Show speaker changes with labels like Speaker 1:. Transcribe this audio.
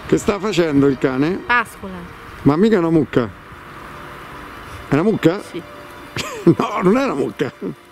Speaker 1: Che sta facendo il cane?
Speaker 2: Pascola.
Speaker 1: Ma mica è una mucca. È una mucca?
Speaker 2: Sì.
Speaker 1: No, non è una mucca.